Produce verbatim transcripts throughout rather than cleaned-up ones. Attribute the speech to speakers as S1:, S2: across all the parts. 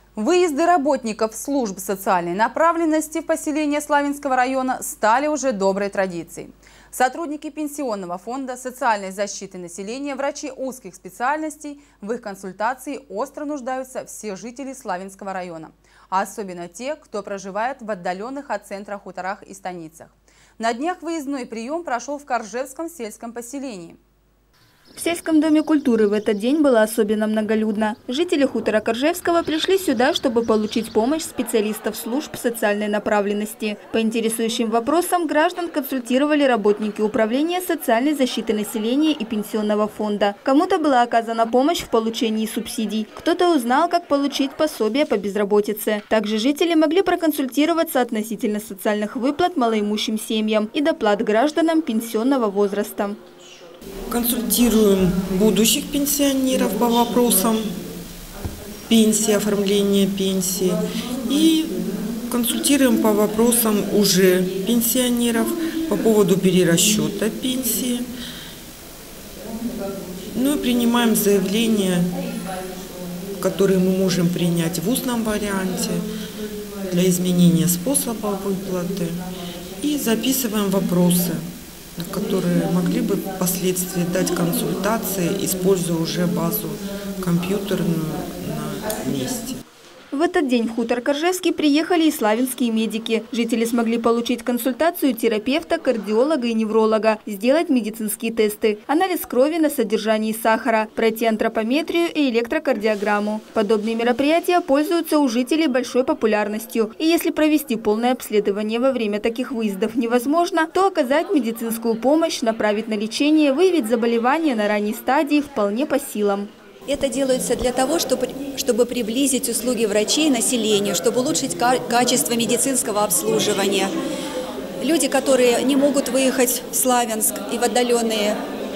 S1: Выезды работников служб социальной направленности в поселение Славянского района стали уже доброй традицией. Сотрудники Пенсионного фонда социальной защиты населения, врачи узких специальностей, в их консультации остро нуждаются все жители Славянского района, а особенно те, кто проживает в отдаленных от центра хуторах и станицах. На днях выездной прием прошел в Коржевском сельском поселении.
S2: В сельском доме культуры в этот день было особенно многолюдно. Жители хутора Коржевского пришли сюда, чтобы получить помощь специалистов служб социальной направленности. По интересующим вопросам граждан консультировали работники управления социальной защиты населения и Пенсионного фонда. Кому-то была оказана помощь в получении субсидий, кто-то узнал, как получить пособие по безработице. Также жители могли проконсультироваться относительно социальных выплат малоимущим семьям и доплат гражданам пенсионного возраста.
S3: Консультируем будущих пенсионеров по вопросам пенсии, оформления пенсии. И консультируем по вопросам уже пенсионеров по поводу перерасчета пенсии. Ну и принимаем заявления, которые мы можем принять в устном варианте для изменения способа выплаты. И записываем вопросы, на которые могли бы впоследствии дать консультации, используя уже базу компьютерную на месте.
S2: В этот день в хутор Коржевский приехали и славянские медики. Жители смогли получить консультацию терапевта, кардиолога и невролога, сделать медицинские тесты, анализ крови на содержание сахара, пройти антропометрию и электрокардиограмму. Подобные мероприятия пользуются у жителей большой популярностью. И если провести полное обследование во время таких выездов невозможно, то оказать медицинскую помощь, направить на лечение, выявить заболевания на ранней стадии вполне по силам.
S4: Это делается для того, чтобы, чтобы приблизить услуги врачей населению, чтобы улучшить качество медицинского обслуживания. Люди, которые не могут выехать в Славянск и в отдаленные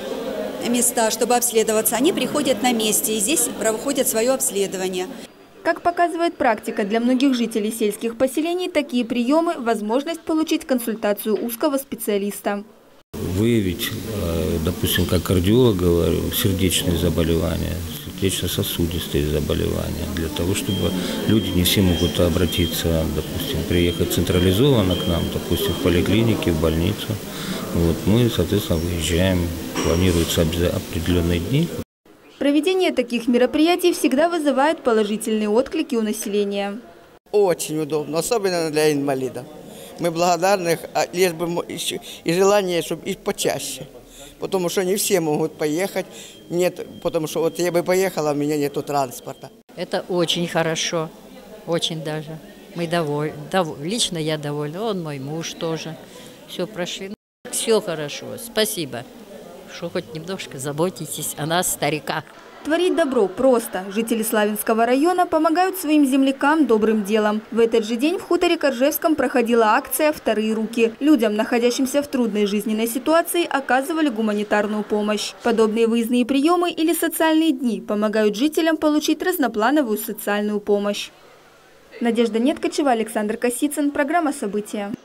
S4: места, чтобы обследоваться, они приходят на месте и здесь проходят свое обследование.
S2: Как показывает практика, для многих жителей сельских поселений такие приемы – возможность получить консультацию узкого специалиста.
S5: Выявить, допустим, как кардиолог говорю, сердечные заболевания, сердечно-сосудистые заболевания, для того, чтобы люди не все могут обратиться, допустим, приехать централизованно к нам, допустим, в поликлинике, в больницу. Вот, мы, соответственно, выезжаем, планируются определенные дни.
S2: Проведение таких мероприятий всегда вызывает положительные отклики у населения.
S6: Очень удобно, особенно для инвалидов. Мы благодарны, лишь бы и желание, чтобы и почаще. Потому что не все могут поехать. Нет, потому что вот я бы поехала, у меня нету транспорта.
S7: Это очень хорошо, очень даже. Мы довольны, дов... лично я довольна, он мой муж тоже. Все прошли, все хорошо, спасибо, что хоть немножко заботитесь о нас, стариках.
S2: Творить добро просто. Жители Славянского района помогают своим землякам добрым делом. В этот же день в хуторе Коржевском проходила акция «Вторые руки». Людям, находящимся в трудной жизненной ситуации, оказывали гуманитарную помощь. Подобные выездные приемы или социальные дни помогают жителям получить разноплановую социальную помощь. Надежда Неткачева, Александр Косицын. Программа «События».